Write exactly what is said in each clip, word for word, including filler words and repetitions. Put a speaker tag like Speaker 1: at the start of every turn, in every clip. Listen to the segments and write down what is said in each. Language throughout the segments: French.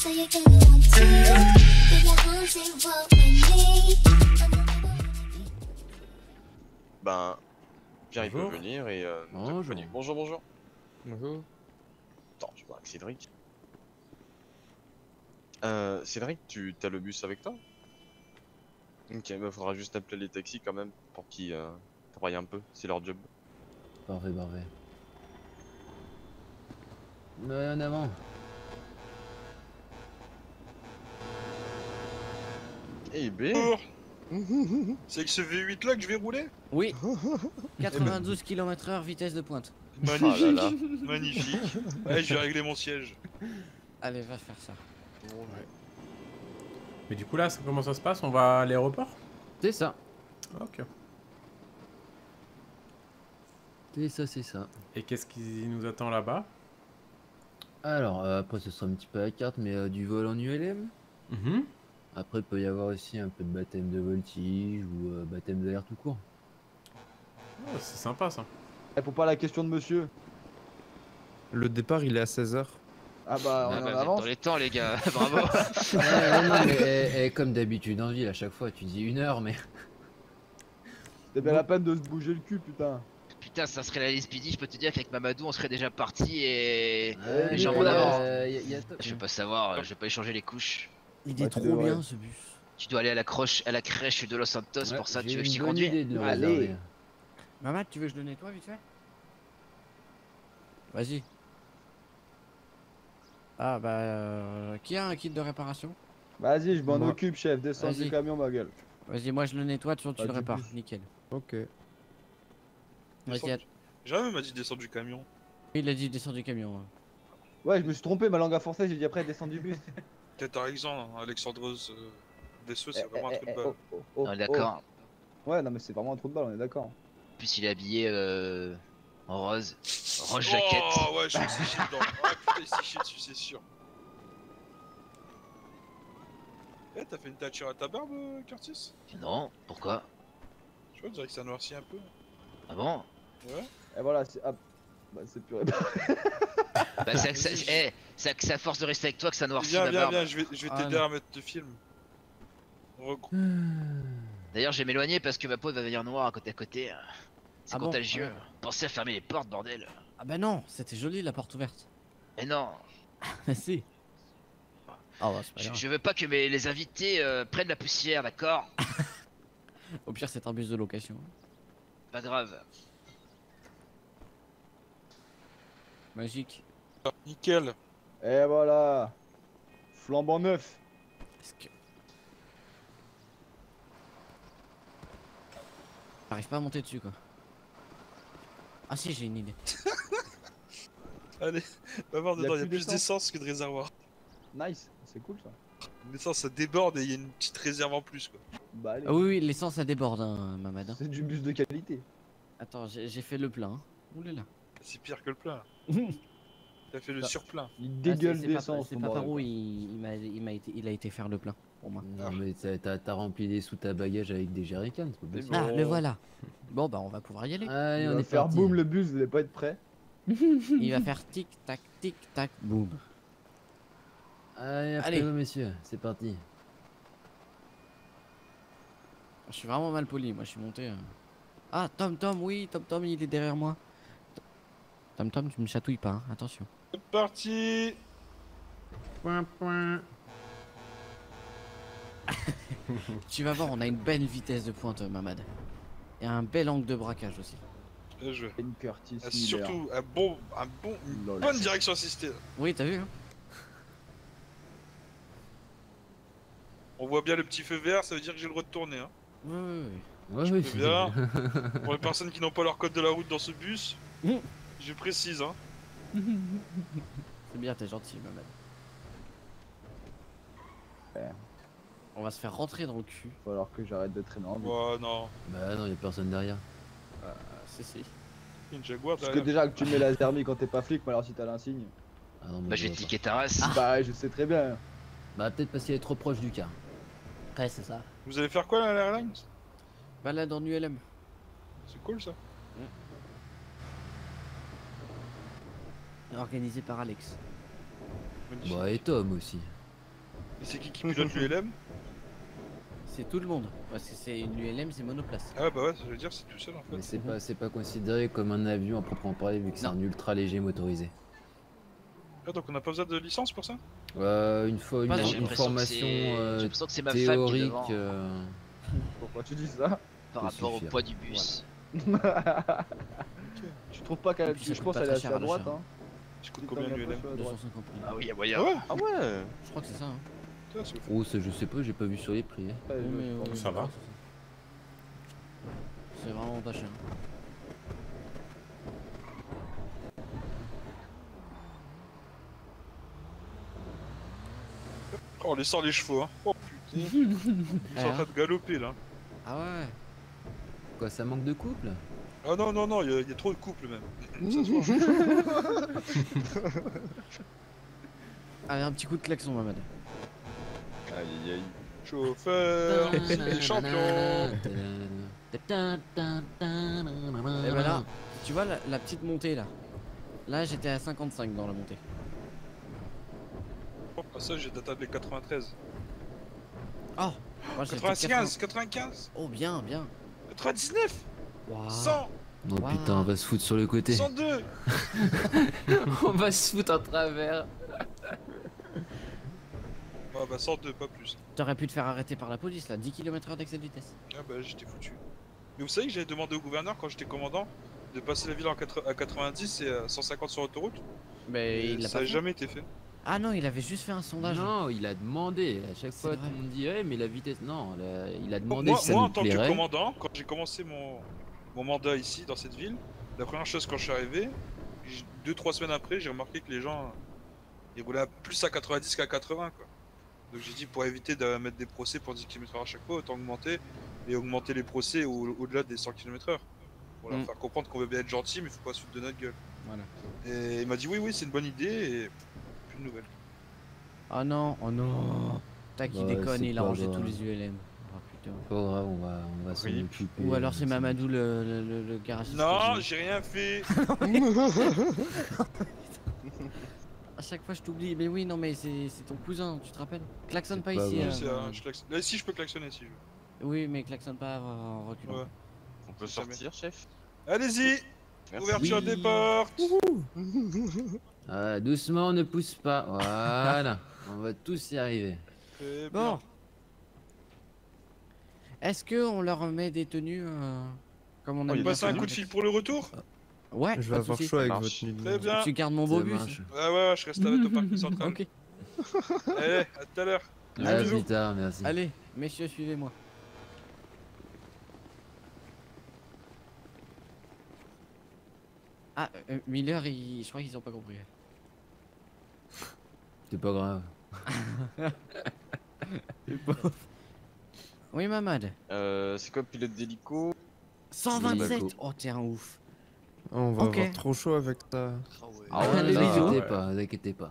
Speaker 1: Ben, Pierre il peut
Speaker 2: Bonjour.
Speaker 1: venir et euh, nous
Speaker 2: Bonjour.
Speaker 1: accompagner. Bonjour, bonjour.
Speaker 2: Bonjour.
Speaker 1: Attends, je vois avec Cédric. Euh, Cédric, tu as le bus avec toi? Ok, bah faudra juste appeler les taxis quand même pour qu'ils euh, travaillent un peu, c'est leur job.
Speaker 2: Parfait, parfait. Ouais, en avant.
Speaker 1: Eh ben.
Speaker 3: Bonjour. C'est avec ce V huit là que je vais rouler?
Speaker 4: Oui. quatre-vingt-douze kilomètres heure vitesse de pointe.
Speaker 3: Magnifique,
Speaker 1: Oh là là.
Speaker 3: magnifique. Ouais, je vais régler mon siège.
Speaker 4: Allez, va faire ça.
Speaker 5: Mais du coup là, ça- comment ça se passe? On va à l'aéroport?
Speaker 2: C'est ça.
Speaker 5: Ok.
Speaker 2: C'est ça, c'est ça.
Speaker 5: Et qu'est-ce qui nous attend là-bas?
Speaker 2: Alors, euh, après, ce sera un petit peu à la carte, mais euh, du vol en U L M.
Speaker 5: Mhm.
Speaker 2: Après, il peut y avoir aussi un peu de baptême de voltige ou euh, baptême de l'air tout court.
Speaker 5: Oh, c'est sympa ça.
Speaker 6: Réponds pas à la question de monsieur.
Speaker 7: Le départ, il est à seize heures.
Speaker 6: Ah bah, on
Speaker 8: Ah
Speaker 6: est
Speaker 8: bah,
Speaker 6: en
Speaker 8: vous êtes
Speaker 6: avance.
Speaker 8: dans les temps, les gars. Bravo.
Speaker 2: Ouais, ouais, non, mais eh, eh, comme d'habitude en ville, à chaque fois, tu dis une heure, mais.
Speaker 6: C'est bien la peine de se bouger le cul, putain.
Speaker 8: Putain, ça serait la liste Speedy. Je peux te dire qu'avec Mamadou, on serait déjà parti et.
Speaker 6: Euh,
Speaker 8: les jambes en
Speaker 6: Nicolas,
Speaker 8: avant.
Speaker 2: euh, y a- y a top,
Speaker 8: Je vais
Speaker 2: hein.
Speaker 8: pas savoir, je vais pas échanger les couches.
Speaker 4: Il
Speaker 6: Ouais,
Speaker 4: est
Speaker 6: tu
Speaker 4: trop
Speaker 6: devrais.
Speaker 4: bien ce bus.
Speaker 8: Tu dois aller à la, croche, à la crèche de Los Santos
Speaker 2: Ouais,
Speaker 8: pour ça.
Speaker 2: j'ai
Speaker 8: Tu veux que
Speaker 2: une
Speaker 8: je t'y
Speaker 2: bonne
Speaker 8: conduise?
Speaker 2: idée de le
Speaker 6: Allez.
Speaker 2: réserver.
Speaker 4: Maman, tu veux que je le nettoie vite fait? Vas-y. Ah bah... Euh, qui a un kit de réparation?
Speaker 6: Vas-y, je m'en
Speaker 2: Moi.
Speaker 6: occupe, chef. Descends
Speaker 4: Vas-y.
Speaker 6: du camion, ma gueule.
Speaker 4: Vas-y, moi je le nettoie, toi tu
Speaker 6: Pas
Speaker 4: le
Speaker 6: du
Speaker 4: répares.
Speaker 6: bus.
Speaker 4: Nickel.
Speaker 7: Ok.
Speaker 4: Vas-y, att-
Speaker 3: Jamais m'a dit de descendre du camion.
Speaker 4: il a dit descends du camion. hein.
Speaker 6: Ouais, je me suis trompé, ma langue à français, j'ai dit après descendre du bus.
Speaker 3: Peut-être Alexandre, hein, Alexandreuse euh, Desseux, c'est
Speaker 6: Eh,
Speaker 3: vraiment un
Speaker 6: eh,
Speaker 3: truc de
Speaker 6: eh,
Speaker 3: balle.
Speaker 6: oh, oh, oh,
Speaker 8: On est d'accord.
Speaker 6: oh. Ouais, non, mais c'est vraiment un trou de balle, on est d'accord.
Speaker 8: En plus, il est habillé euh, en rose. Rose jaquette.
Speaker 3: Oh ouais, je suis séché dedans. Ah putain, il s'est séché dessus, c'est sûr. Eh, t'as fait une tâture à ta barbe, euh, Curtis?
Speaker 8: Non, pourquoi?
Speaker 3: Je vois, on dirait que ça noircit un peu.
Speaker 8: Ah bon?
Speaker 3: Ouais.
Speaker 6: Et voilà, c'est. Ah, bah, c'est plus réparé.
Speaker 8: Bah, c'est à- c'est- eh, c'est à- c'est à force de rester avec toi que ça noircit
Speaker 3: Viens,
Speaker 8: ma
Speaker 3: viens,
Speaker 8: barbe.
Speaker 3: viens, je vais, je vais
Speaker 4: Ah,
Speaker 3: t'aider
Speaker 4: non.
Speaker 3: à mettre le film. Regr-
Speaker 8: D'ailleurs, je vais m'éloigner parce que ma peau va devenir noire à côté à côté. C'est
Speaker 4: Ah bon?
Speaker 8: contagieux.
Speaker 4: Ah
Speaker 8: Pensez à fermer les portes, bordel.
Speaker 4: Ah bah non, c'était joli la porte ouverte.
Speaker 8: Mais non,
Speaker 4: si. Ah bah c'est pas
Speaker 8: je,
Speaker 4: grave.
Speaker 8: je veux pas que mes, les invités euh, prennent la poussière, d'accord?
Speaker 4: Au pire c'est un bus de location.
Speaker 8: Pas grave.
Speaker 4: Magique.
Speaker 3: Ah, nickel.
Speaker 6: Et voilà. Flambant neuf.
Speaker 4: Est-ce que... J'arrive pas à monter dessus quoi. Ah si, j'ai une idée.
Speaker 3: Allez, va voir
Speaker 6: Y a
Speaker 3: dedans, il y a
Speaker 6: plus
Speaker 3: plus
Speaker 6: d'essence.
Speaker 3: d'essence que de réservoir.
Speaker 6: Nice, c'est cool ça.
Speaker 3: L'essence ça déborde et il y a une petite réserve en plus quoi.
Speaker 6: Bah allez.
Speaker 4: Ah oui, oui, l'essence ça déborde, hein, Mamad. hein.
Speaker 6: C'est du bus de qualité.
Speaker 4: Attends, j'ai j'ai fait le plein. Hein. Oulala.
Speaker 3: C'est pire que le plein. T'as fait le
Speaker 6: Ça-
Speaker 3: surplein.
Speaker 6: Il
Speaker 4: Ah,
Speaker 6: dégueule
Speaker 4: c'est- c'est Papa-
Speaker 6: d'essence.
Speaker 4: C'est
Speaker 6: ton
Speaker 4: Papa
Speaker 6: bordel,
Speaker 4: Roux,
Speaker 6: quoi.
Speaker 4: il, il, m'a, il, m'a été, il a été faire le plein pour moi.
Speaker 2: Non, mais t'as- t'as t'as rempli des sous ta bagage avec des jerrycans, c'est pas possible.
Speaker 4: Ah,
Speaker 3: bon.
Speaker 4: le voilà. Bon bah on va pouvoir y aller.
Speaker 2: Allez,
Speaker 6: Il
Speaker 2: on
Speaker 6: va
Speaker 2: est
Speaker 6: faire
Speaker 2: parti.
Speaker 6: boum le bus, vous allez pas être prêt.
Speaker 4: Il va faire tic tac tic tac boum.
Speaker 2: Allez,
Speaker 4: Allez.
Speaker 2: après vous, messieurs, c'est parti.
Speaker 4: Je suis vraiment mal poli, moi je suis monté. euh. Ah Tom Tom, oui, Tom Tom il est derrière moi. Tom Tom, tu me chatouilles pas, hein, attention.
Speaker 3: C'est parti.
Speaker 5: Point, point.
Speaker 4: Tu vas voir, on a une belle vitesse de pointe, euh, Mamad. Et un bel angle de braquage aussi.
Speaker 3: Bien joué.
Speaker 6: Une Curtis.
Speaker 3: Ah,
Speaker 6: Miller.
Speaker 3: surtout un bon, un bon, une
Speaker 6: Lol.
Speaker 3: bonne direction assistée.
Speaker 4: Oui, t'as vu, hein.
Speaker 3: On voit bien le petit feu vert, ça veut dire que j'ai le droit de tourner. Hein.
Speaker 4: Oui, oui, oui.
Speaker 2: Ouais, oui,
Speaker 3: peux bien. Pour les personnes qui n'ont pas leur code de la route dans ce bus, je précise. Hein.
Speaker 4: C'est bien, t'es gentil, Mamad.
Speaker 6: Ouais.
Speaker 4: On va se faire rentrer dans le cul.
Speaker 6: Faut alors que j'arrête de traîner en bus.
Speaker 3: Oh non,
Speaker 2: Bah non, y'a personne derrière.
Speaker 4: Ah, si, si.
Speaker 3: il y a une Jaguar
Speaker 6: Parce que
Speaker 3: derrière.
Speaker 6: déjà que tu mets la thermie quand t'es pas flic, mais alors si t'as l'insigne.
Speaker 2: Ah non, moi,
Speaker 8: Bah,
Speaker 2: je
Speaker 8: je vais
Speaker 2: vois pas.
Speaker 8: niquer ta race.
Speaker 6: Bah ouais, je sais très bien.
Speaker 2: Bah peut-être parce qu'il est trop proche du car.
Speaker 4: Ouais, c'est ça.
Speaker 3: Vous allez faire quoi là, l'airline?
Speaker 4: Balade en U L M.
Speaker 3: C'est cool ça.
Speaker 4: Organisé par Alex.
Speaker 3: Magnifique.
Speaker 2: Bah et Tom aussi.
Speaker 3: Et c'est qui qui pilote l'U L M?
Speaker 4: C'est tout le monde. Parce que c'est une U L M, c'est monoplace.
Speaker 3: Ah bah ouais, je veux dire, c'est tout seul en
Speaker 2: Mais
Speaker 3: fait.
Speaker 2: c'est pas, c'est pas considéré comme un avion à proprement parler vu que c'est
Speaker 4: Non.
Speaker 2: un ultra léger motorisé.
Speaker 3: Ah, donc on n'a pas besoin de licence pour ça?
Speaker 2: Euh, une fois une,
Speaker 4: Pas, j'ai
Speaker 8: J'ai
Speaker 2: une
Speaker 8: l'impression que
Speaker 2: formation
Speaker 8: c'est- j'ai
Speaker 2: euh,
Speaker 8: l'impression que c'est ma femme qui est
Speaker 2: théorique.
Speaker 8: devant
Speaker 2: euh,
Speaker 6: Pourquoi tu dis ça?
Speaker 8: par
Speaker 2: peut
Speaker 8: rapport au
Speaker 2: suffire.
Speaker 8: poids du bus.
Speaker 6: Tu trouves pas qu'elle.
Speaker 4: Et puis ça
Speaker 6: Je
Speaker 4: coûte
Speaker 6: pense
Speaker 4: pas
Speaker 6: qu'elle est
Speaker 4: très
Speaker 6: assez
Speaker 4: cher
Speaker 6: à
Speaker 4: à
Speaker 6: droite,
Speaker 4: l'achat.
Speaker 6: hein.
Speaker 3: Je coûte combien l'U L M?
Speaker 6: À
Speaker 4: deux
Speaker 6: droite.
Speaker 4: cent cinquante mille.
Speaker 8: Ah oui, y'a
Speaker 3: Ah
Speaker 8: moyen.
Speaker 3: ouais?
Speaker 1: Ah ouais.
Speaker 4: Je crois que c'est ça. Hein.
Speaker 3: Putain, c'est ouf.
Speaker 2: Oh, ça, je sais pas, j'ai pas vu sur les prix. hein.
Speaker 6: Ouais,
Speaker 4: Oui,
Speaker 6: je-
Speaker 4: mais,
Speaker 6: je pense.
Speaker 4: oui,
Speaker 5: ça va.
Speaker 4: C'est vraiment pas cher.
Speaker 3: Oh, on les sort les chevaux, hein. Oh putain. Ils sont en train de galoper là.
Speaker 4: Ah ouais.
Speaker 2: Quoi, ça manque de couple?
Speaker 3: Ah non, non, non, il y, a- il y a trop de couples même. Ça se voit.
Speaker 4: Allez, un petit coup de klaxon, Mamad.
Speaker 1: Aïe aïe aïe.
Speaker 3: Chauffeur, les champions.
Speaker 4: Et ben là, tu vois la, la petite montée là. Là, j'étais à cinquante-cinq dans la montée.
Speaker 3: Ah, ça, j'ai d'atteindre les quatre-vingt-treize.
Speaker 4: Oh, moi, j'ai fait
Speaker 3: quatre-vingt-quinze, quatre-vingt-quinze,
Speaker 4: quatre-vingts. Oh, bien, bien.
Speaker 3: quatre-vingt-dix-neuf,
Speaker 4: Waouh.
Speaker 3: cent,
Speaker 2: Non,
Speaker 4: Wow.
Speaker 2: putain, on va se foutre sur le côté.
Speaker 3: cent deux.
Speaker 2: On va se foutre en travers.
Speaker 3: Ah bah cent deux, pas plus.
Speaker 4: T'aurais pu te faire arrêter par la police là, dix kilomètres heure d'excès de vitesse.
Speaker 3: Ah bah j'étais foutu. Mais vous savez que j'avais demandé au gouverneur quand j'étais commandant de passer la ville en quatre- à quatre-vingt-dix et à cent cinquante sur l'autoroute.
Speaker 4: Mais
Speaker 3: Et
Speaker 4: il l'a
Speaker 3: ça
Speaker 4: pas
Speaker 3: a
Speaker 4: fait.
Speaker 3: jamais été fait.
Speaker 4: Ah non, il avait juste fait un sondage.
Speaker 2: Non, il a demandé. À chaque
Speaker 4: C'est
Speaker 2: fois,
Speaker 4: vrai.
Speaker 2: tout le monde dit, ouais, mais la vitesse. Non, la- il a
Speaker 3: Donc,
Speaker 2: demandé
Speaker 3: moi,
Speaker 2: si ça
Speaker 3: moi
Speaker 2: nous
Speaker 3: en tant que
Speaker 2: plairait.
Speaker 3: commandant, quand j'ai commencé mon, mon mandat ici dans cette ville, la première chose quand je suis arrivé, j- deux trois semaines après, j'ai remarqué que les gens ils roulaient à plus à quatre-vingt-dix qu'à quatre-vingts quoi. Donc j'ai dit pour éviter de mettre des procès pour dix kilomètres heure à chaque fois, autant augmenter et augmenter les procès au- au-delà des cent kilomètres heure. Pour leur
Speaker 4: Mm.
Speaker 3: faire comprendre qu'on veut bien être gentil mais faut pas se foutre de notre gueule.
Speaker 4: Voilà.
Speaker 3: Et il m'a dit oui oui c'est une bonne idée et plus de nouvelles.
Speaker 4: Oh non, oh non. T'as qui
Speaker 2: Ouais,
Speaker 4: déconne,
Speaker 2: c'est
Speaker 4: il a
Speaker 2: pas
Speaker 4: rangé
Speaker 2: grave.
Speaker 4: tous les U L M. Oh putain.
Speaker 2: Pas grave, on va, on va s'en
Speaker 1: Oui.
Speaker 2: occuper.
Speaker 4: Ou alors c'est
Speaker 2: Ça-
Speaker 4: Mamadou le, le, le, le garagiste.
Speaker 3: Non
Speaker 4: que
Speaker 3: j'ai rien fait.
Speaker 4: j'ai- À chaque fois je t'oublie. Mais oui, non mais c'est c'est ton cousin, tu te rappelles? Klaxonne
Speaker 2: C'est
Speaker 4: pas,
Speaker 2: pas
Speaker 4: ici.
Speaker 2: grave.
Speaker 4: euh,
Speaker 3: C'est un-
Speaker 4: Mamad.
Speaker 3: je klaxonne. Là, si je peux klaxonner si je veux.
Speaker 4: Oui, mais klaxonne pas en reculant.
Speaker 3: Ouais.
Speaker 1: On peut
Speaker 3: Jamais.
Speaker 1: sortir, chef?
Speaker 3: Allez-y.
Speaker 1: Merci.
Speaker 3: Ouverture
Speaker 4: Oui.
Speaker 3: des portes.
Speaker 2: Ah, doucement, ne pousse pas. Voilà. On va tous y arriver.
Speaker 3: Très
Speaker 4: Bon.
Speaker 3: bien.
Speaker 4: Est-ce que on leur met des tenues euh, comme on a
Speaker 1: Oh, il
Speaker 3: On
Speaker 1: y a
Speaker 3: passe un
Speaker 1: des
Speaker 3: coup de fil pour le retour.
Speaker 4: Ouais,
Speaker 7: Je
Speaker 4: pas
Speaker 7: vais
Speaker 4: de
Speaker 7: avoir
Speaker 4: soucis.
Speaker 7: chaud avec
Speaker 1: marche.
Speaker 7: votre tenue de
Speaker 3: Très
Speaker 7: merde.
Speaker 3: bien.
Speaker 4: Tu gardes mon beau
Speaker 2: Ça
Speaker 4: bus.
Speaker 2: marche.
Speaker 3: Ouais, ouais, ouais, je reste avec au parking central.
Speaker 4: Ok.
Speaker 3: Allez, à tout à l'heure.
Speaker 2: À
Speaker 4: Allez.
Speaker 2: plus tard, merci.
Speaker 4: Allez, messieurs, suivez-moi. Ah, euh, Miller, il- je crois qu'ils ont pas compris.
Speaker 2: C'est pas grave.
Speaker 4: Oui, Mamad.
Speaker 1: Euh, c'est quoi pilote d'hélico?
Speaker 4: cent vingt-sept. Oh, t'es un ouf.
Speaker 7: Oh, on va
Speaker 4: Ok.
Speaker 7: avoir trop chaud avec ta.
Speaker 8: Ah ouais.
Speaker 2: Ah ouais,
Speaker 4: Les
Speaker 2: ne vous
Speaker 4: bisous.
Speaker 2: inquiétez pas, vous inquiétez pas.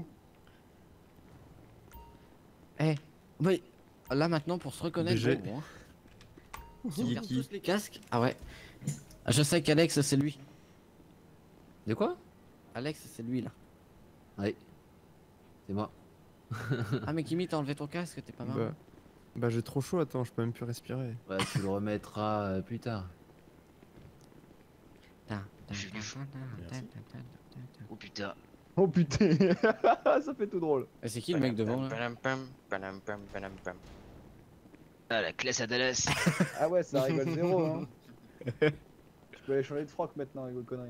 Speaker 4: Eh, mais là maintenant pour se reconnaître,
Speaker 7: B G.
Speaker 4: bon, hein. Si
Speaker 7: Qui
Speaker 4: on
Speaker 7: est
Speaker 4: garde
Speaker 7: qui
Speaker 4: tous les casques. Ah ouais. Ah, je sais qu'Alex c'est lui.
Speaker 2: De quoi?
Speaker 4: Alex c'est lui là.
Speaker 2: Oui. C'est moi.
Speaker 4: Ah mais Kimi t'as enlevé ton casque, t'es pas marrant.
Speaker 7: Bah, bah j'ai trop chaud, attends, je peux même plus respirer.
Speaker 2: Ouais, tu le remettras euh, plus tard.
Speaker 4: Ta, ta,
Speaker 8: Je suis
Speaker 4: ta,
Speaker 8: du fou.
Speaker 4: ta, ta,
Speaker 5: Merci.
Speaker 4: ta, ta, ta, ta.
Speaker 8: Oh putain.
Speaker 6: Oh putain. Ça fait tout drôle.
Speaker 4: Et c'est qui le mec devant là?
Speaker 1: Pam, pam, pam, pam, pam, pam.
Speaker 8: Ah la classe à Dallas.
Speaker 6: Ah ouais, ça rigole zéro, hein. Je peux aller changer de froc maintenant, rigole connerie.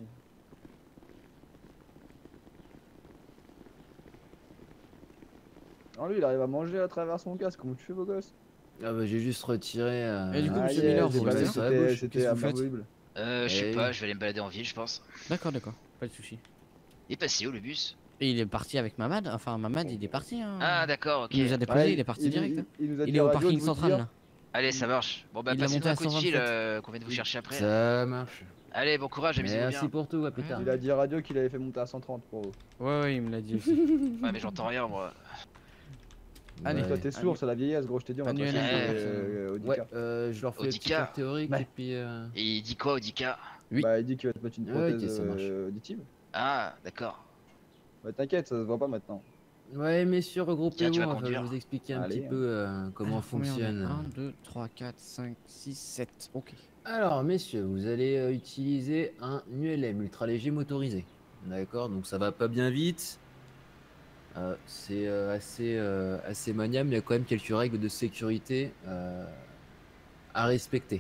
Speaker 6: Non, lui, il arrive à manger à travers son casque. Comment tu fais, beau gosse?
Speaker 2: Ah bah j'ai juste retiré. euh,
Speaker 4: Et du coup,
Speaker 6: Ah,
Speaker 4: monsieur
Speaker 6: yeah,
Speaker 4: Miller,
Speaker 6: j'ai
Speaker 4: vous
Speaker 6: pas
Speaker 2: l'avez
Speaker 6: vu,
Speaker 4: restez
Speaker 2: sur la
Speaker 6: c'était-
Speaker 2: bouche.
Speaker 6: c'était
Speaker 4: Qu'est-ce que vous faites
Speaker 6: amovible.
Speaker 8: Euh, je sais
Speaker 2: Eh
Speaker 8: pas,
Speaker 2: oui.
Speaker 8: je vais aller me balader en ville, je pense.
Speaker 4: D'accord, d'accord, pas de soucis.
Speaker 8: Il est passé où le bus?
Speaker 4: Et il est parti avec Mamad, enfin Mamad il est parti hein.
Speaker 8: Ah d'accord, ok.
Speaker 4: Il nous a déposé,
Speaker 6: Ouais,
Speaker 4: il est parti direct. hein.
Speaker 6: Il, nous a
Speaker 4: Il
Speaker 6: dit
Speaker 4: est
Speaker 6: à
Speaker 4: au
Speaker 6: radio
Speaker 4: parking
Speaker 6: de vous
Speaker 4: central
Speaker 6: dire-
Speaker 4: là.
Speaker 8: Allez, ça marche. Bon bah
Speaker 4: Il l'a
Speaker 8: passez-nous
Speaker 4: monté
Speaker 8: un
Speaker 4: à
Speaker 8: coup de fil
Speaker 4: cent vingt-sept.
Speaker 8: euh, qu'on vienne vous chercher après.
Speaker 2: Ça marche.
Speaker 8: Allez, bon courage, amusez-vous bien.
Speaker 2: Merci pour tout, à plus tard.
Speaker 6: Il a dit à radio qu'il avait fait monter à cent trente pour vous.
Speaker 4: Ouais ouais il me l'a dit aussi.
Speaker 8: Ouais, mais j'entends rien moi.
Speaker 4: Allez.
Speaker 2: Ouais.
Speaker 6: Toi, t'es sourd, c'est la vieillesse, gros, je t'ai dit, on va
Speaker 4: Annuel,
Speaker 6: passer
Speaker 8: ouais.
Speaker 6: euh, au
Speaker 2: Ouais,
Speaker 6: Dika.
Speaker 2: euh, je leur fais le petit
Speaker 8: Audica.
Speaker 2: cours théorique
Speaker 6: Ouais.
Speaker 2: et puis. euh,
Speaker 8: Et il dit quoi Odika?
Speaker 4: Oui.
Speaker 6: Bah, il dit qu'il va te mettre une
Speaker 2: Ouais,
Speaker 6: prothèse
Speaker 2: ok, ça marche.
Speaker 6: euh, auditive.
Speaker 8: Ah, d'accord.
Speaker 6: Bah, t'inquiète, ça se voit pas maintenant.
Speaker 2: Ouais, messieurs,
Speaker 8: Tiens, tu
Speaker 2: regroupez-vous,
Speaker 8: vas
Speaker 2: enfin, je vais
Speaker 8: conduire.
Speaker 2: vous expliquer un
Speaker 6: Allez,
Speaker 2: petit
Speaker 6: hein.
Speaker 2: peu euh, comment
Speaker 4: Alors, combien on est
Speaker 2: fonctionne.
Speaker 4: un, deux, trois, quatre, cinq, six, sept. Ok.
Speaker 2: Alors, messieurs, vous allez euh, utiliser un U L M, ultra léger motorisé. D'accord, donc ça va pas bien vite. Euh, c'est euh, assez, euh, assez maniable, mais il y a quand même quelques règles de sécurité euh, à respecter.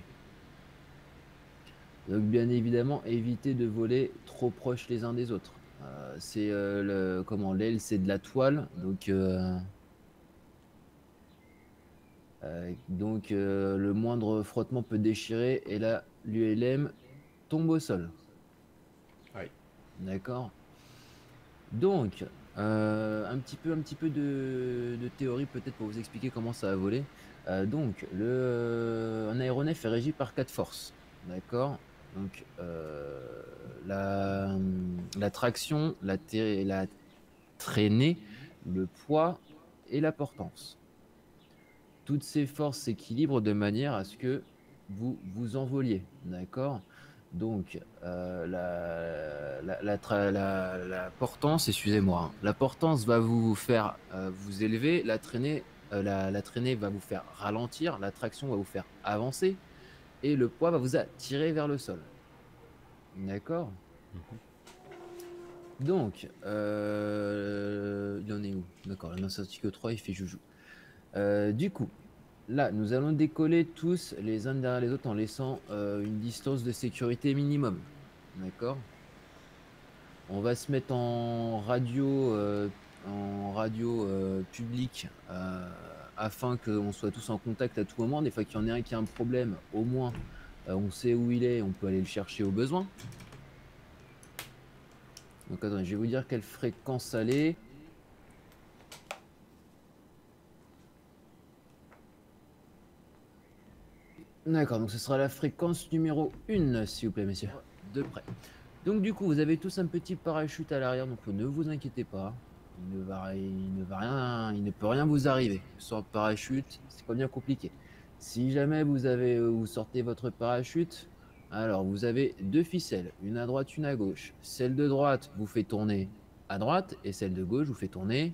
Speaker 2: Donc, bien évidemment, évitez de voler trop proches les uns des autres. Euh, c'est euh, le comment l'aile, c'est de la toile, donc euh, euh, donc euh, le moindre frottement peut déchirer et là l'U L M tombe au sol.
Speaker 5: Aïe.
Speaker 2: D'accord. Donc, euh, un petit peu, un petit peu de, de théorie peut-être pour vous expliquer comment ça va voler. Euh, donc, le, un aéronef est régi par quatre forces. D'accord. Donc, euh, la, la traction, la, té- la traînée, le poids et la portance. Toutes ces forces s'équilibrent de manière à ce que vous vous envoliez. D'accord. Donc, euh, la, la, la, tra- la- la portance, excusez-moi, hein, la portance va vous faire euh, vous élever, la traînée, euh, la, la traînée va vous faire ralentir, la traction va vous faire avancer, et le poids va vous attirer vers le sol. D'accord. Donc, euh, il en est où? D'accord, là, dans cet article trois, il fait joujou. Euh, du coup, là, nous allons décoller tous les uns derrière les autres en laissant euh, une distance de sécurité minimum. D'accord. On va se mettre en radio, euh, en radio euh, publique euh, afin qu'on soit tous en contact à tout moment. Des fois qu'il y en a un qui a un problème, au moins euh, on sait où il est, on peut aller le chercher au besoin. Donc attendez, je vais vous dire quelle fréquence aller. D'accord, donc ce sera la fréquence numéro un, s'il vous plaît, messieurs. De près. Donc du coup, vous avez tous un petit parachute à l'arrière, donc ne vous inquiétez pas. Il ne va, il ne va rien, il ne peut rien vous arriver. Sans parachute, c'est pas bien compliqué. Si jamais vous avez, vous sortez votre parachute, alors vous avez deux ficelles, une à droite, une à gauche. Celle de droite vous fait tourner à droite et celle de gauche vous fait tourner.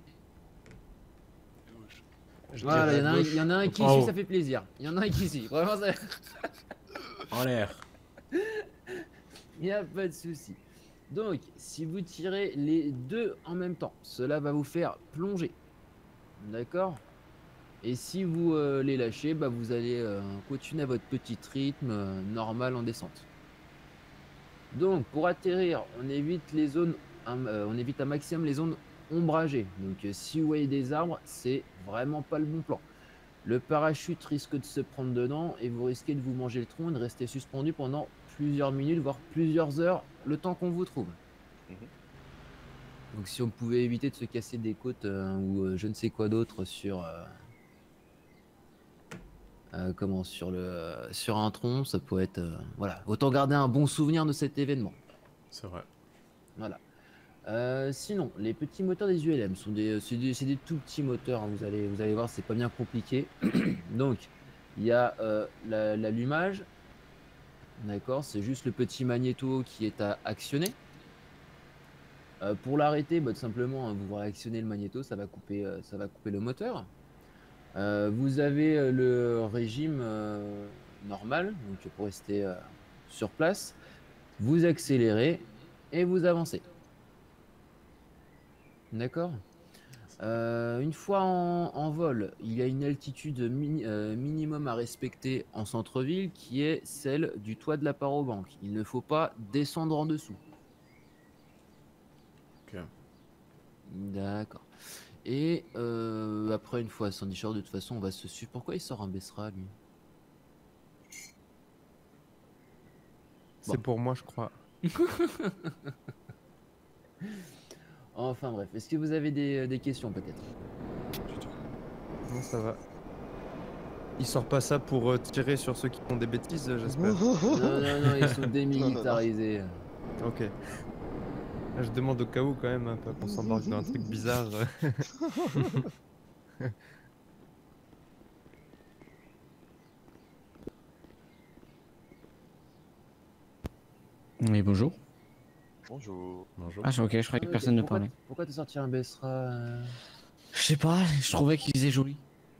Speaker 5: Je
Speaker 2: Voilà, il y,
Speaker 5: dirais
Speaker 2: en a
Speaker 5: à
Speaker 2: un-
Speaker 5: gauche.
Speaker 2: il y en a un qui
Speaker 5: En
Speaker 2: suit,
Speaker 5: haut.
Speaker 2: ça fait plaisir. Il y en a un qui suit. Vraiment, ça...
Speaker 5: En l'air.
Speaker 2: il n'y a pas de souci. Donc, si vous tirez les deux en même temps, cela va vous faire plonger. D'accord. Et si vous euh, les lâchez, bah, vous allez euh, continuer à votre petit rythme euh, normal en descente. Donc, pour atterrir, on évite les zones, un, euh, on évite un maximum les zones ombragées. Donc, euh, si vous voyez des arbres, c'est vraiment pas le bon plan. Le parachute risque de se prendre dedans et vous risquez de vous manger le tronc et de rester suspendu pendant plusieurs minutes, voire plusieurs heures, le temps qu'on vous trouve.
Speaker 1: Mhm.
Speaker 2: Donc si on pouvait éviter de se casser des côtes euh, ou euh, je ne sais quoi d'autre sur euh, euh, comment sur le euh, sur un tronc, ça pourrait être euh, voilà. Autant garder un bon souvenir de cet événement.
Speaker 5: C'est vrai.
Speaker 2: Voilà. Euh, sinon, les petits moteurs des U L M sont des, c'est des, c'est des tout petits moteurs. Hein, vous allez, vous allez voir, c'est pas bien compliqué. Donc, il y a euh, la- l'allumage. D'accord, c'est juste le petit magnéto qui est à actionner. Euh, pour l'arrêter, bah, tout simplement, hein, vous réactionnez le magnéto, ça va couper, euh, ça va couper le moteur. Euh, vous avez euh, le régime euh, normal, donc pour rester euh, sur place. Vous accélérez et vous avancez. D'accord. Euh, une fois en, en vol, il y a une altitude mini- euh, minimum à respecter en centre-ville qui est celle du toit de la parobanque. Il ne faut pas descendre en dessous.
Speaker 5: Ok.
Speaker 2: D'accord. Et euh, après, une fois Sandy Shore, de toute façon, on va se suivre. Pourquoi il sort un Bessra, lui?
Speaker 7: C'est pour moi, je crois.
Speaker 2: Enfin bref, est-ce que vous avez des, des questions peut-être?
Speaker 7: Non, ça va. Il sort pas ça pour euh, tirer sur ceux qui font des bêtises, euh, j'espère.
Speaker 2: Non, non, non, ils sont démilitarisés.
Speaker 7: Ok. Là, je demande au cas où quand même, hein, pas qu'on s'embarque dans un truc bizarre.
Speaker 4: Oui, bonjour.
Speaker 1: Bonjour.
Speaker 5: Bonjour.
Speaker 4: Ah, c'est ok, je croyais que
Speaker 2: Euh,
Speaker 4: personne ne
Speaker 2: pourquoi,
Speaker 4: parlait.
Speaker 2: pourquoi t'as sorti un Bessra euh
Speaker 4: Je sais pas, je trouvais qu'il faisait joli.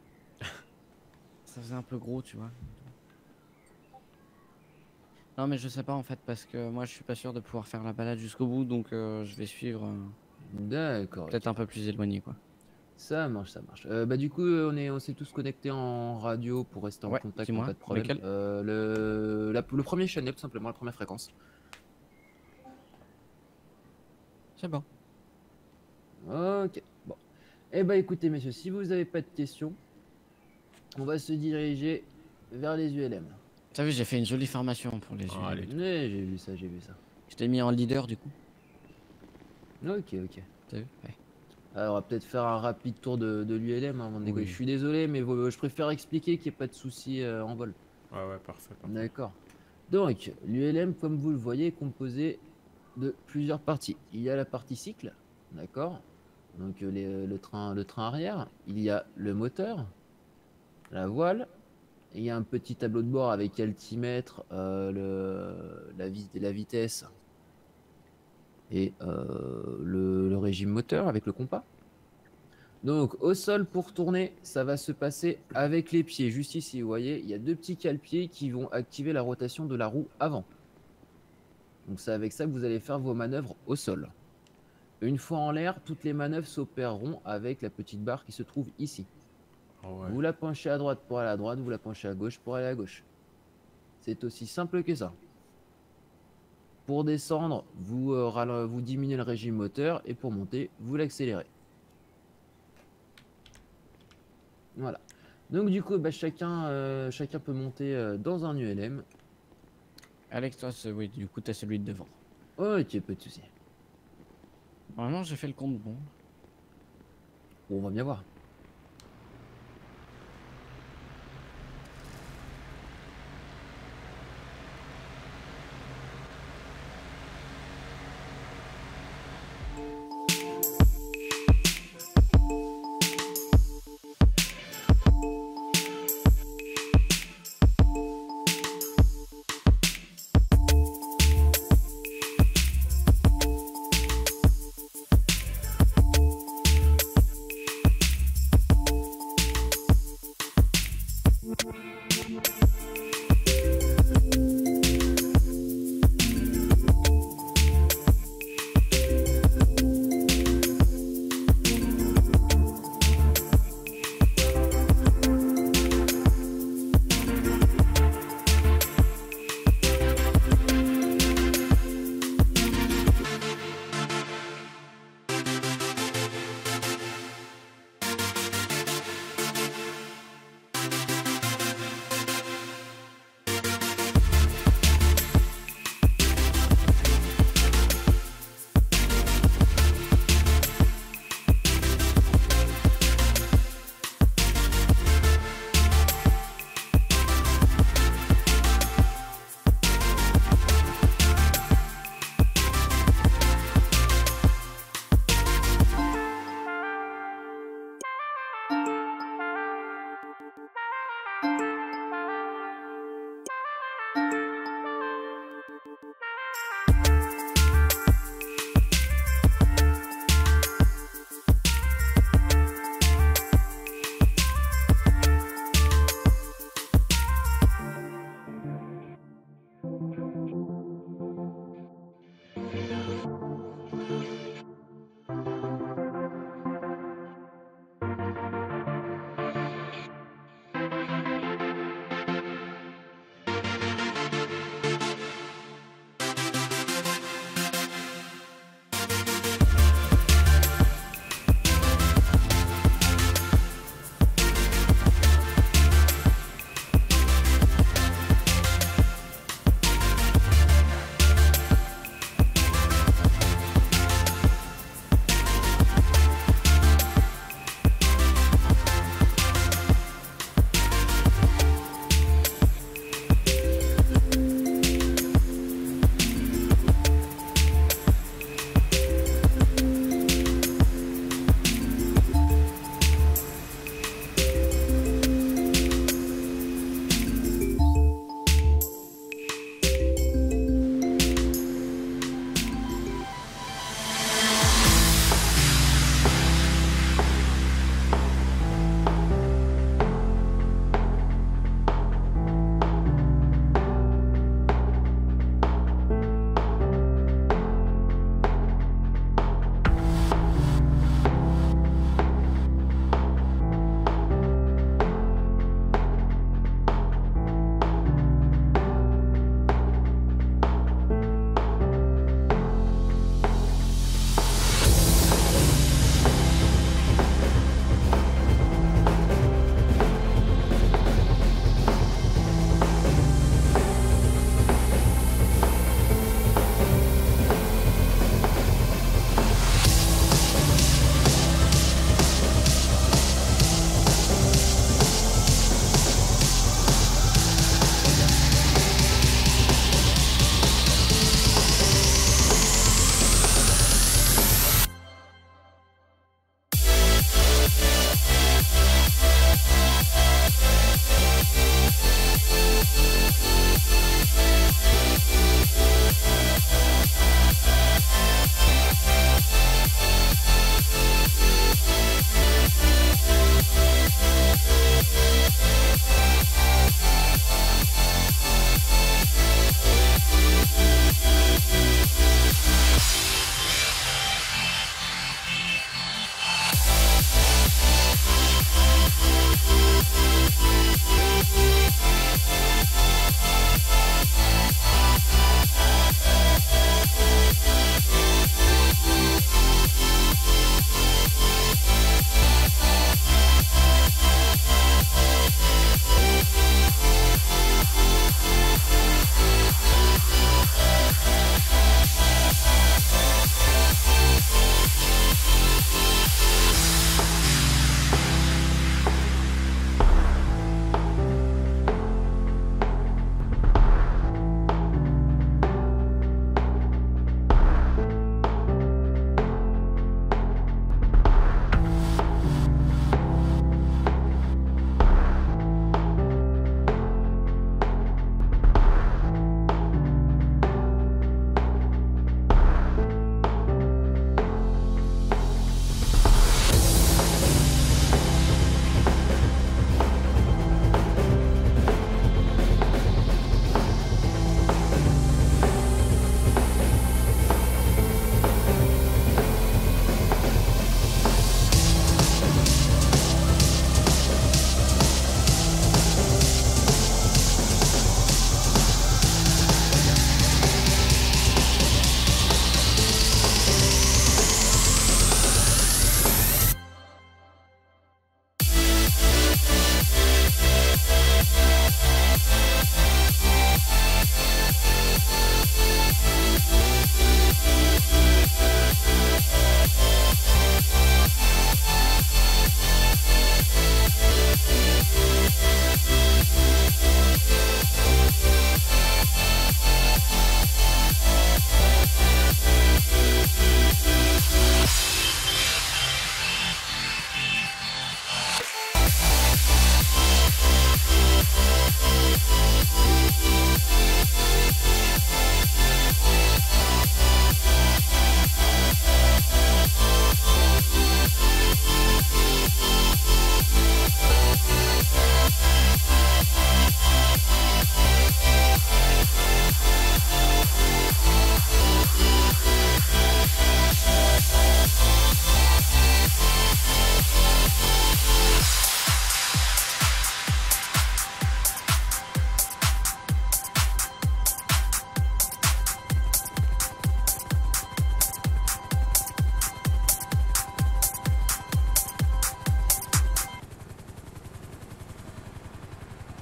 Speaker 4: Ça faisait un peu gros, tu vois. Non, mais je sais pas en fait, parce que moi je suis pas sûr de pouvoir faire la balade jusqu'au bout, donc euh, je vais suivre euh,
Speaker 2: D'accord.
Speaker 4: peut-être
Speaker 2: ok.
Speaker 4: un peu plus éloigné, quoi.
Speaker 2: Ça marche, ça marche. Euh, bah du coup, euh, on est, on s'est tous connectés en radio pour rester en
Speaker 4: Ouais,
Speaker 2: contact en
Speaker 4: dis-moi,
Speaker 2: cas de problème.
Speaker 4: lequel
Speaker 2: Euh, le, la- le premier channel, tout simplement, la première fréquence.
Speaker 4: C'est bon.
Speaker 2: Ok. Bon. Eh bah écoutez, messieurs, si vous avez pas de questions, on va se diriger vers les U L M.
Speaker 4: T'as vu, j'ai fait une jolie formation pour les
Speaker 5: Ah,
Speaker 4: U L M.
Speaker 5: allez.
Speaker 2: Ouais, j'ai vu ça, j'ai vu ça.
Speaker 4: Je t'ai mis en leader du coup.
Speaker 2: Ok, ok.
Speaker 4: T'as vu? Ouais.
Speaker 2: Alors, on va peut-être faire un rapide tour de, de l'U L M avant de décoller.
Speaker 5: Oui.
Speaker 2: Je suis désolé, mais vaut- je préfère expliquer qu'il n'y ait pas de soucis euh, en vol.
Speaker 5: Ouais, ouais, parfait. parfait.
Speaker 2: D'accord. Donc, l'U L M, comme vous le voyez, est composé de plusieurs parties. Il y a la partie cycle, d'accord. Donc, euh, les- le, train, le train arrière. Il y a le moteur, la voile. Il y a un petit tableau de bord avec altimètre, euh, le, la, vis- la vitesse et euh, le, le régime moteur avec le compas. Donc, au sol pour tourner, ça va se passer avec les pieds. Juste ici, vous voyez, il y a deux petits cale-pieds qui vont activer la rotation de la roue avant. Donc, c'est avec ça que vous allez faire vos manœuvres au sol. Une fois en l'air, toutes les manœuvres s'opéreront avec la petite barre qui se trouve ici.
Speaker 5: Ah ouais.
Speaker 2: Vous la penchez à droite pour aller à droite, vous la penchez à gauche pour aller à gauche. C'est aussi simple que ça. Pour descendre, vous, euh, rale- vous diminuez le régime moteur et pour monter, vous l'accélérez. Voilà. Donc du coup, bah, chacun, euh, chacun peut monter euh, dans un U L M.
Speaker 4: Alex, toi, c'est- oui, du coup, t'as celui de devant.
Speaker 2: Ok, pas de souci.
Speaker 4: Normalement, j'ai fait le compte bon.
Speaker 2: Bon, on va bien voir.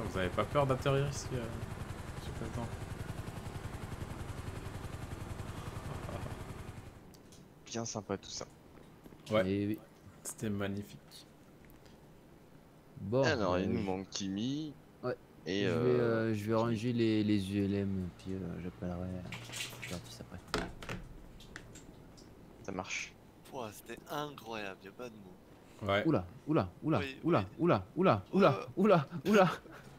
Speaker 5: Vous avez pas peur d'atterrir ici, euh, monsieur le président?
Speaker 1: Bien sympa tout ça.
Speaker 5: Ouais,
Speaker 2: Et oui.
Speaker 5: c'était magnifique.
Speaker 2: Bon,
Speaker 1: Alors,
Speaker 2: euh,
Speaker 1: il nous
Speaker 2: je-
Speaker 1: manque Kimi.
Speaker 2: Ouais.
Speaker 1: Et
Speaker 2: je vais,
Speaker 1: euh,
Speaker 2: euh, je vais ranger les, les U L M, puis euh, j'appellerai euh, l'artiste après.
Speaker 1: ça marche.
Speaker 9: Pouah, c'était incroyable, y a pas de mots.
Speaker 5: Ouais.
Speaker 2: Oula, oula, oula,
Speaker 9: Oui,
Speaker 2: oula,
Speaker 9: oui.
Speaker 2: oula, oula, oula,
Speaker 9: Euh.
Speaker 2: oula, oula.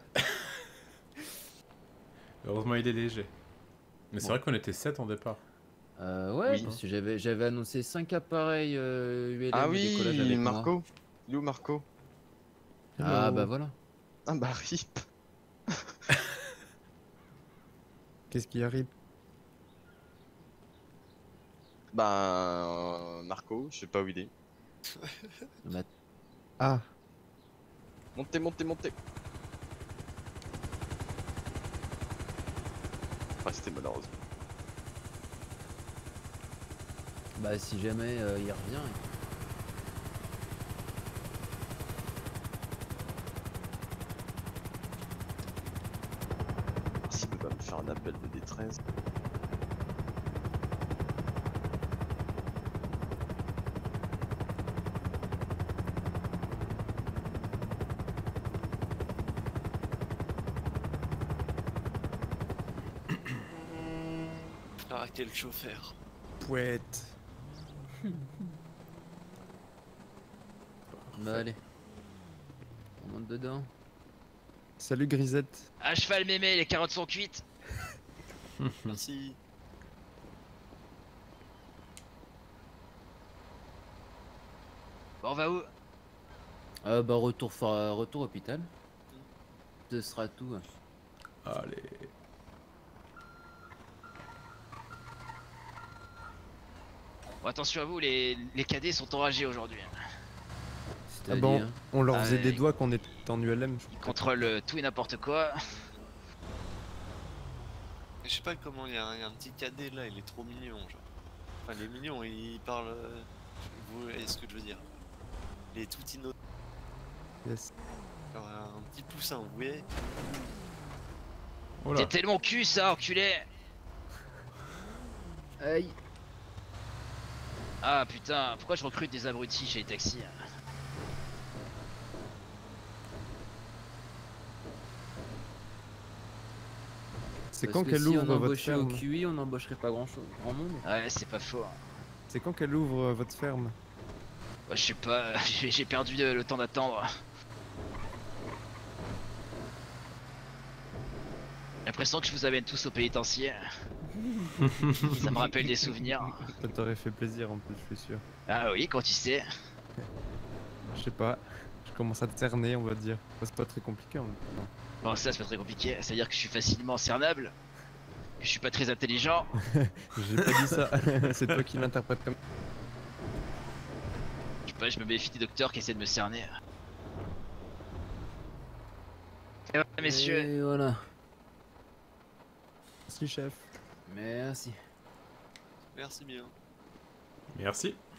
Speaker 5: Heureusement, il est léger. Mais c'est
Speaker 2: Bon.
Speaker 5: vrai qu'on était sept en départ.
Speaker 2: Euh, ouais,
Speaker 1: Oui.
Speaker 2: parce que j'avais, j'avais annoncé cinq appareils euh, U L M
Speaker 1: Ah
Speaker 2: de décollage
Speaker 1: oui,
Speaker 2: avec moi.
Speaker 1: Marco. Il est où Marco?
Speaker 2: Ah
Speaker 7: Hello.
Speaker 2: bah voilà.
Speaker 1: Ah bah rip.
Speaker 7: Qu'est-ce qui arrive?
Speaker 1: Bah Marco, je sais pas où il est.
Speaker 2: Bah,
Speaker 7: Ah,
Speaker 1: Montez, montez, montez. Ah c'était malheureusement.
Speaker 2: bah si jamais euh, il revient.
Speaker 1: S'il peut pas me faire un appel de détresse.
Speaker 9: Ah, quel chauffeur.
Speaker 7: pouette.
Speaker 2: Bah allez. On monte dedans.
Speaker 7: Salut Grisette.
Speaker 8: À cheval mémé, les carottes sont cuites.
Speaker 9: Merci.
Speaker 8: Bon, on va où?
Speaker 2: Euh, bah retour, fa- retour hôpital. Ce sera tout.
Speaker 5: Allez.
Speaker 8: Bon, attention à vous, les, les cadets sont enragés aujourd'hui.
Speaker 7: Ah
Speaker 2: C'est-à-dire.
Speaker 7: bon, on leur
Speaker 8: Ah,
Speaker 7: faisait des
Speaker 8: ouais.
Speaker 7: doigts qu'on était en U L M. je
Speaker 8: Ils
Speaker 7: crois.
Speaker 8: contrôlent euh, tout et n'importe quoi.
Speaker 9: Je sais pas comment il y, a un- y a un petit cadet là, il est trop mignon, genre. Enfin, il est mignon, il parle. euh, Vous voyez ce que je veux dire? Il est tout innocent,
Speaker 7: Yes.
Speaker 9: genre un petit poussin, vous voyez?
Speaker 5: Oh là.
Speaker 8: T'es tellement cul ça, enculé.
Speaker 2: Aïe.
Speaker 8: Ah putain, pourquoi je recrute des abrutis chez les taxis?
Speaker 7: C'est
Speaker 2: Parce
Speaker 7: quand
Speaker 2: que
Speaker 7: qu'elle
Speaker 2: si
Speaker 7: ouvre
Speaker 2: on
Speaker 7: votre
Speaker 2: embauchait au
Speaker 7: ferme?
Speaker 2: Q I, on n'embaucherait pas grand chose, grand monde.
Speaker 8: Ouais, c'est pas faux. hein.
Speaker 7: C'est quand qu'elle ouvre euh, votre ferme?
Speaker 8: Ouais, je sais pas, j'ai j'ai perdu le, le temps d'attendre. J'ai l'impression que je vous amène tous au pénitencier. Ça me rappelle des souvenirs.
Speaker 7: Ça t'aurait fait plaisir en plus, je suis sûr.
Speaker 8: Ah oui, quand tu sais.
Speaker 7: Je sais pas, je commence à te cerner, on va dire. Bah, c'est pas très compliqué en même temps.
Speaker 8: Bon, ça, c'est pas très compliqué. Ça veut dire que je suis facilement cernable. Que je suis pas très intelligent.
Speaker 7: J'ai pas dit ça, c'est toi qui l'interprètes comme.
Speaker 8: Je sais pas, je me méfie des docteurs qui essaient de me cerner. Et voilà, messieurs.
Speaker 2: Et voilà.
Speaker 7: Merci chef.
Speaker 2: Merci.
Speaker 9: Merci bien.
Speaker 5: Merci.